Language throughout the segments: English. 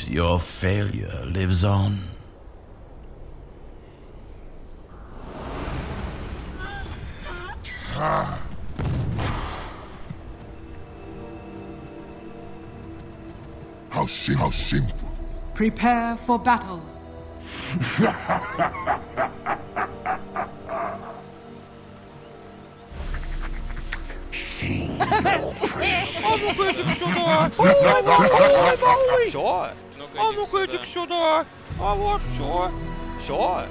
your failure lives on. How shameful. Prepare for battle. Sing Sure. Ama koyduk şurada. Ama sure. Sure.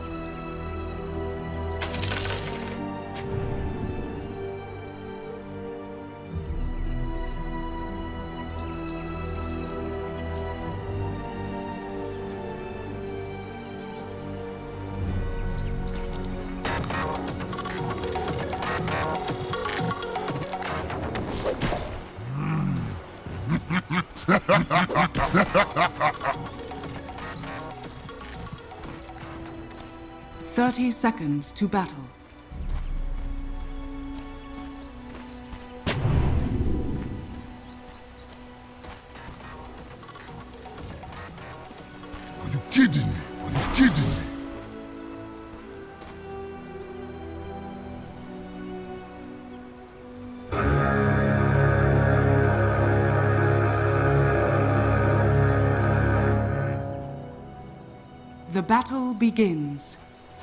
Thirty seconds to battle. Are you kidding me? Are you kidding me? The battle begins.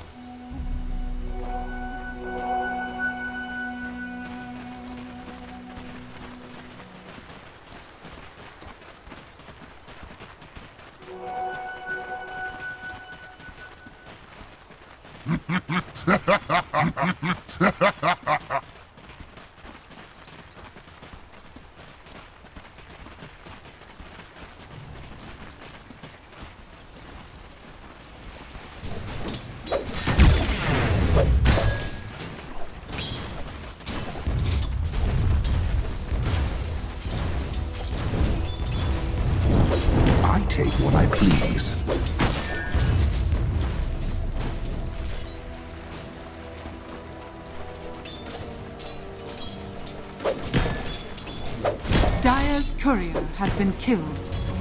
I take what I please. Dire's courier has been killed.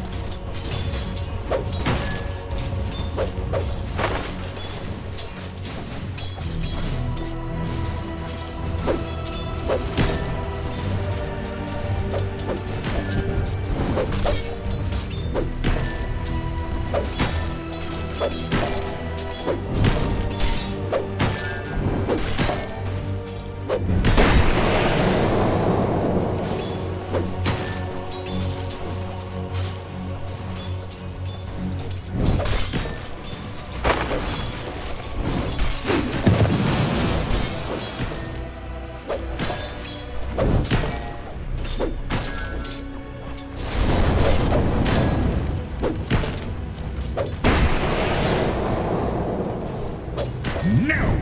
No!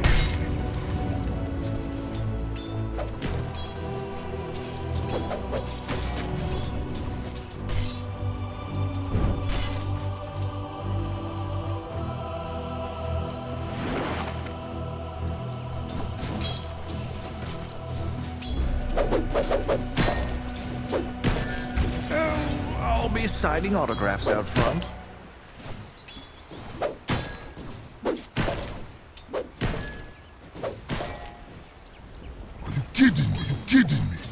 I'll be signing autographs out front. Are you kidding me? Are you kidding me?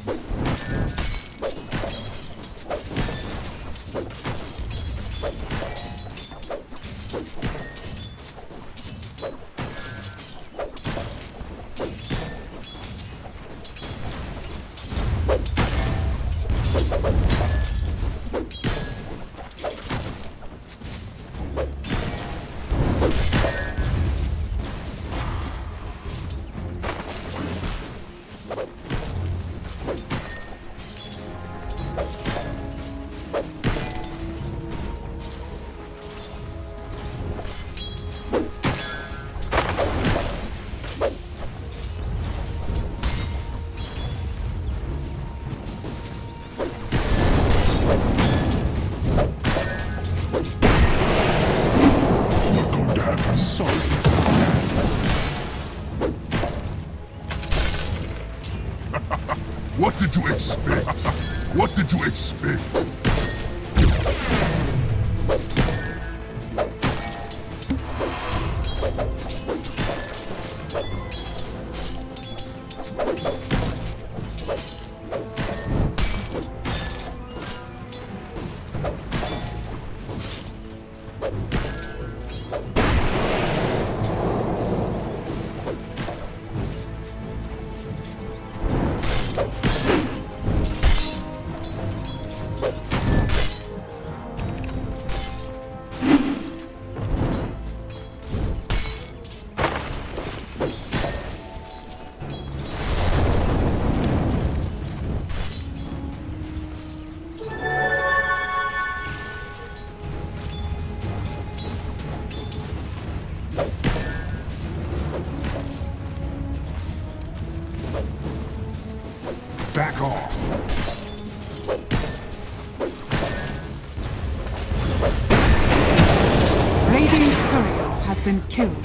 What did you expect? What did you expect? Back off. Radiant's courier has been killed.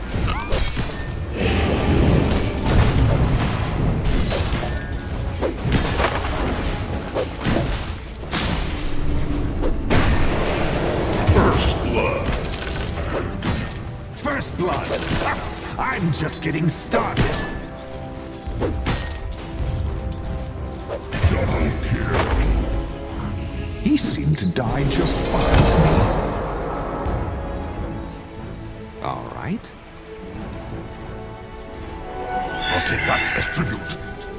First blood. I'm just getting started. He seemed to die just fine to me. All right. I'll take that as tribute.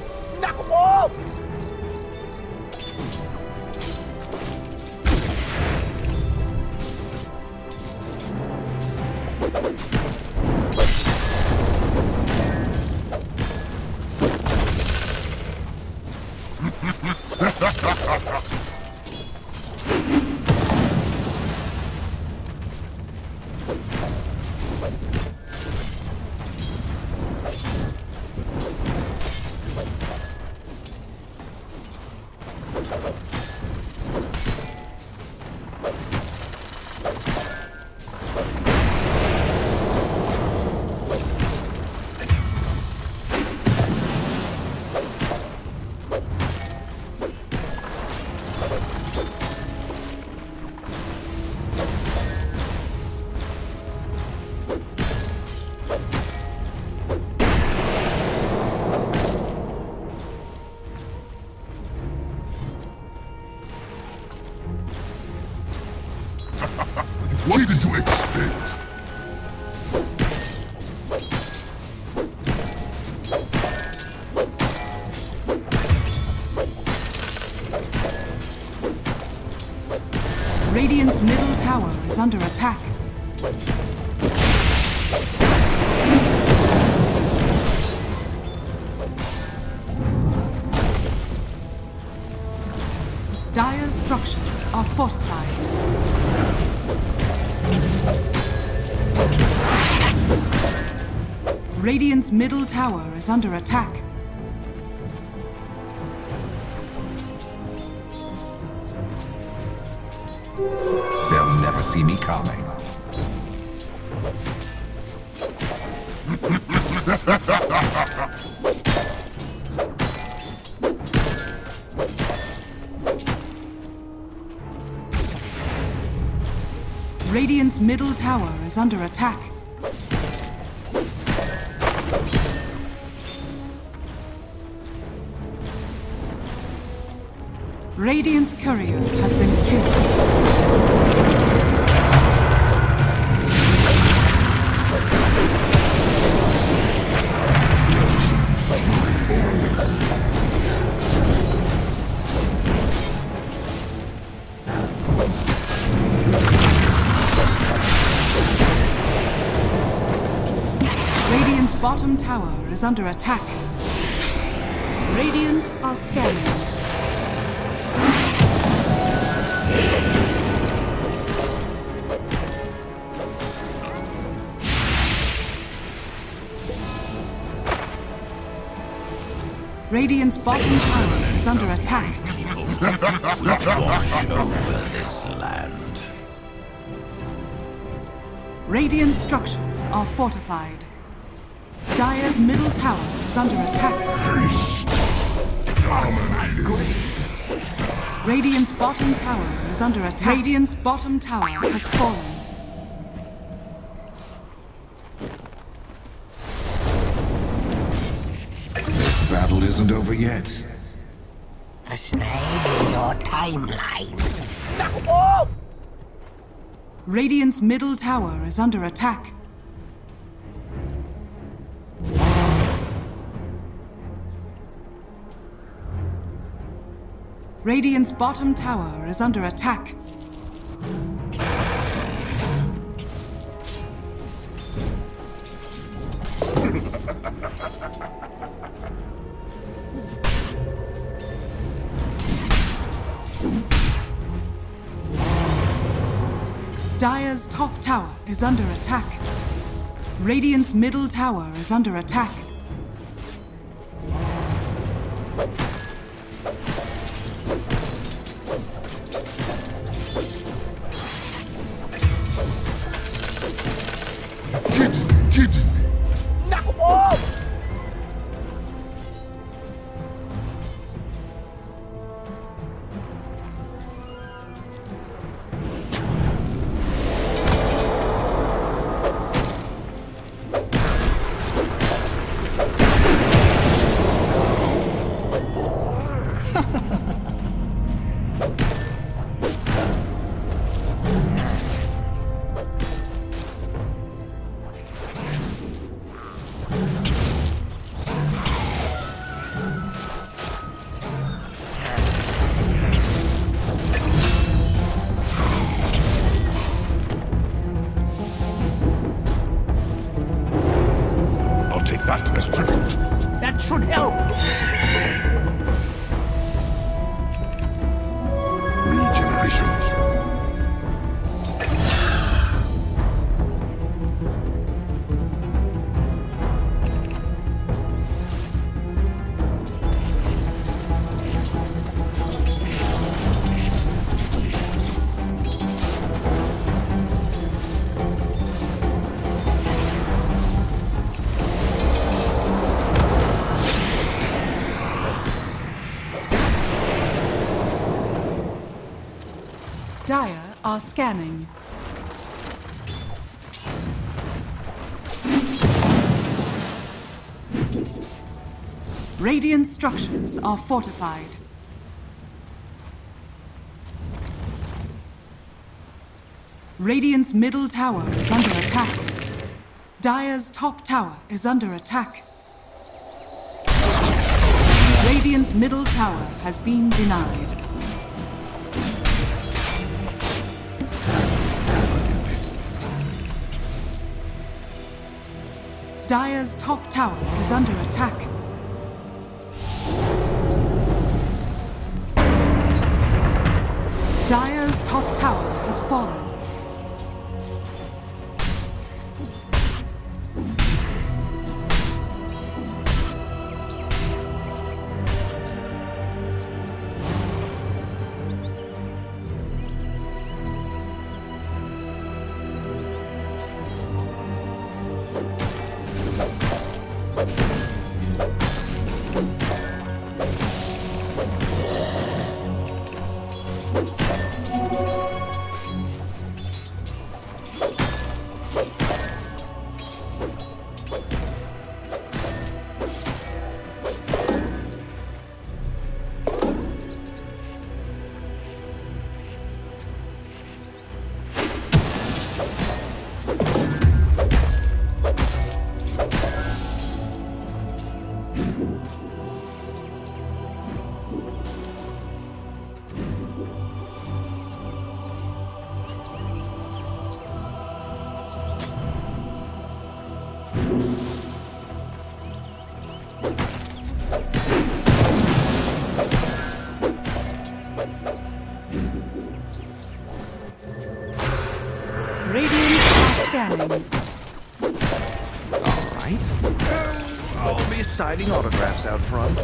What did you expect? Radiant's middle tower is under attack. Dire's structures are fortified. Radiant's middle tower is under attack. They'll never see me coming. Radiant's middle tower is under attack. Radiant's courier has been killed. Radiant's bottom tower is under attack. Radiant are scanning. Radiant's bottom tower is under attack. Wash over this land. Radiant structures are fortified. Dire's middle tower is under attack. Haste. Dominating. Radiant's bottom tower is under attack. Radiant's bottom tower has fallen. This battle isn't over yet. A snag in your timeline. Radiant's middle tower is under attack. Radiant's bottom tower is under attack. Dire's top tower is under attack. Radiant's middle tower is under attack. Kidding me. That as tribute. That should help. Regeneration. Dire are scanning. Radiant structures are fortified. Radiant's middle tower is under attack. Dire's top tower is under attack. Radiant's middle tower has been denied. Dire's top tower is under attack. Dire's top tower has fallen. Scanning. All right. I'll be signing autographs out front.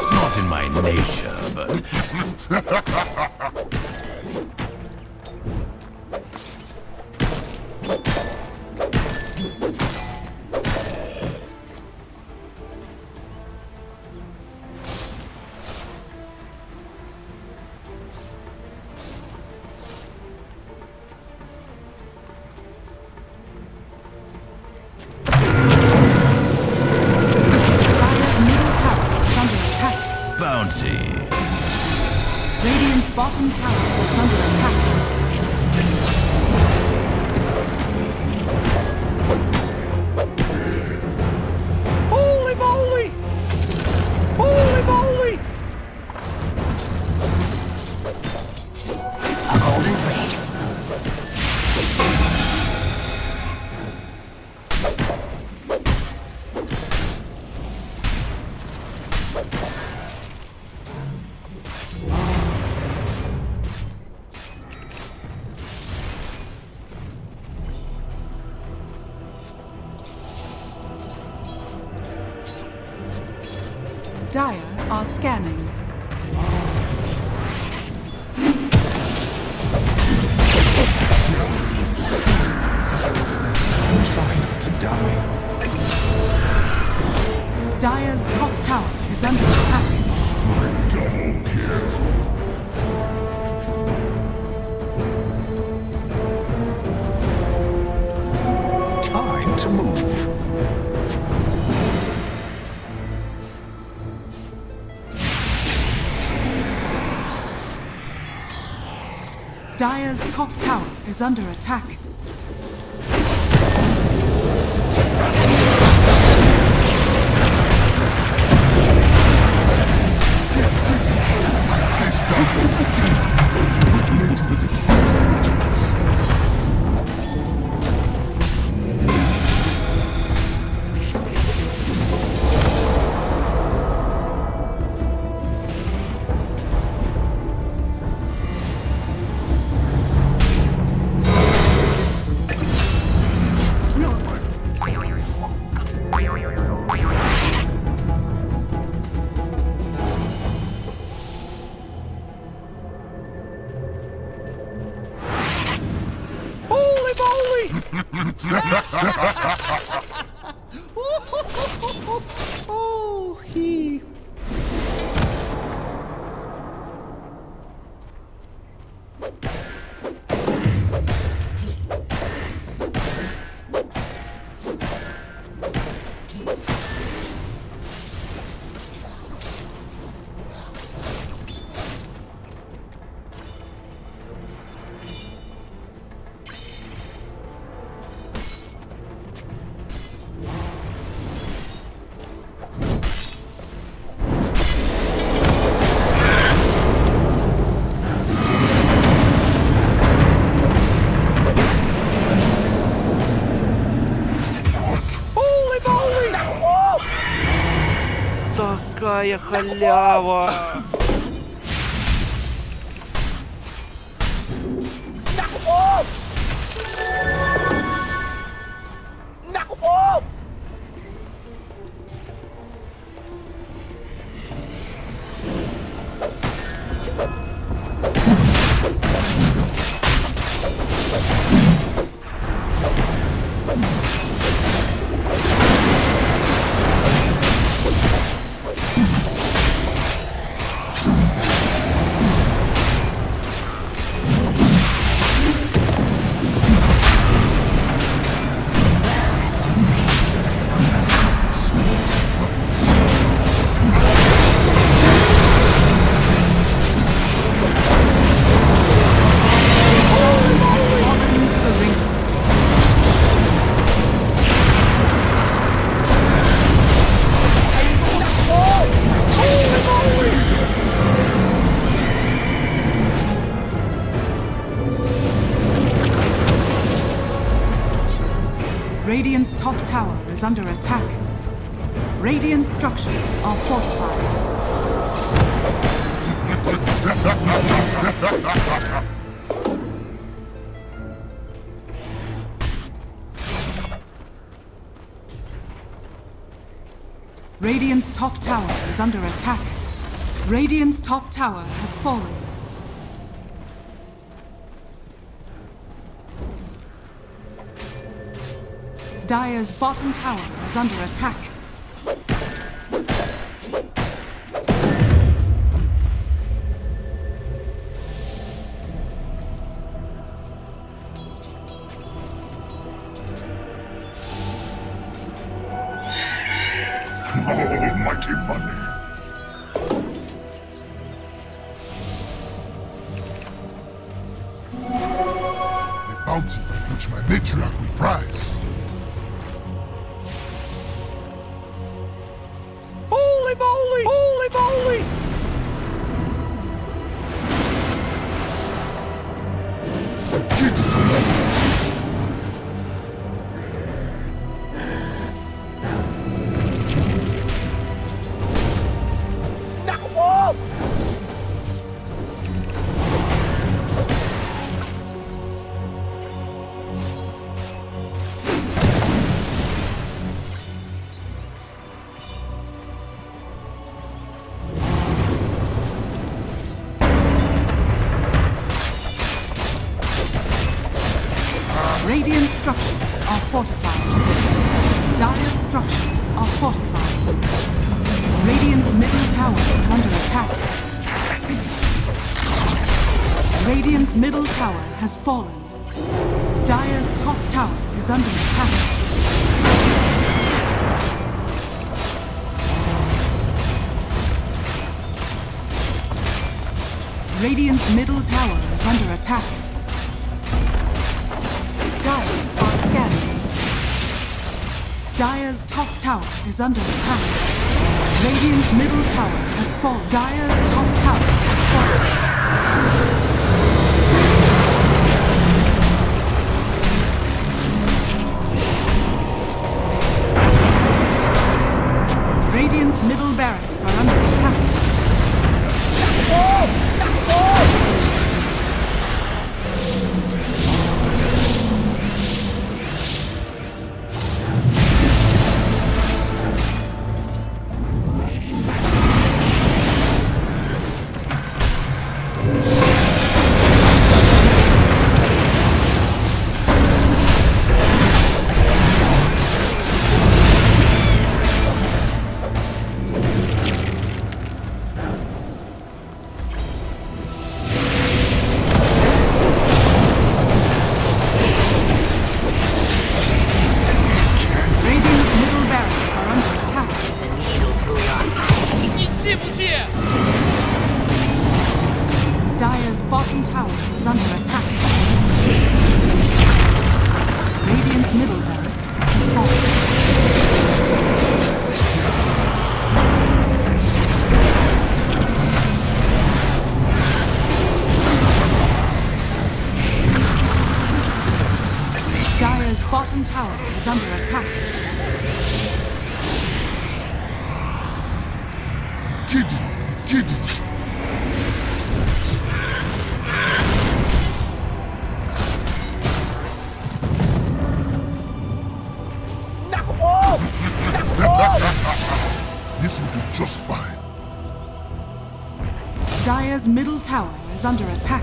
It's not in my nature, but... Radiant's bottom tower is under attack. Holy moly! Holy moly! A golden thread. Dire are scanning. Try not to die. Dire's top tower is under attack. Double kill. Time to move. Dire's top tower is under attack. This double kill. Literally. Oh, he... Такая халява! Radiant's top tower is under attack. Radiant structures are fortified. Radiant's top tower is under attack. Radiant's top tower has fallen. Dire's bottom tower is under attack. Almighty money. The bounty which my matriarch will prize. Holy moly! Holy moly! Radiant structures are fortified. Dire's structures are fortified. Radiant's middle tower is under attack. Radiant's middle tower has fallen. Dire's top tower is under attack. Radiant's middle tower is under attack. Dire are scanning. Dire's top tower is under attack. Radiant's middle tower has fallen. Dire's top tower has fallen. Radiant's middle barracks are under attack. Dire's bottom tower is under attack. Radiant's middle barracks has fallen. Dire's bottom tower is under attack. Kidding. This will do just fine. Dire's middle tower is under attack.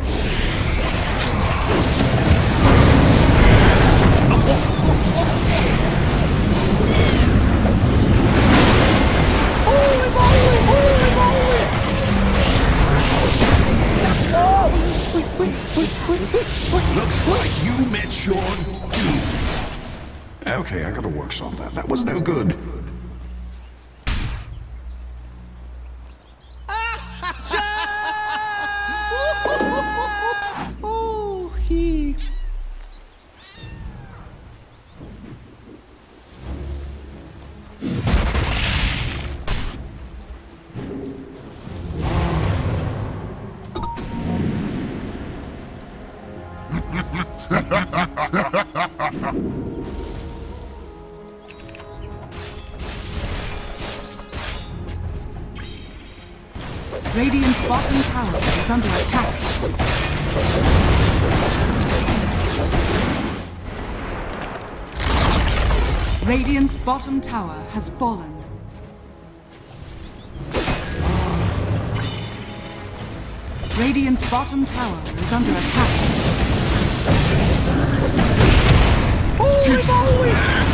Holy moly! Holy moly! Looks like you met your doom. Okay, I gotta workshop that. That was no good. Oh, he. Radiant's bottom tower is under attack. Radiant's bottom tower has fallen. Radiant's bottom tower is under attack. Holy moly!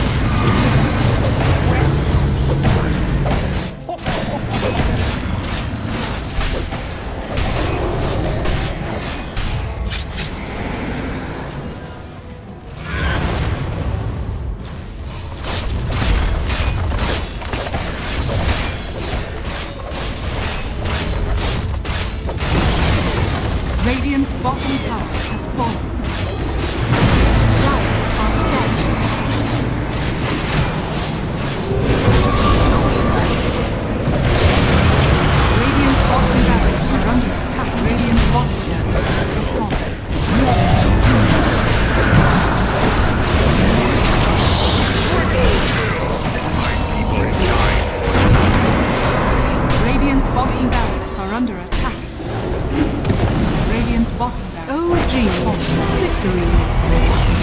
Radiant's bottom tower has fallen. Dire are set. Radiant's bottom barracks are under attack. Radiant's bottom barracks has fallen. Radiant's bottom barracks are under attack. Radiant's bottom barracks. OG victory.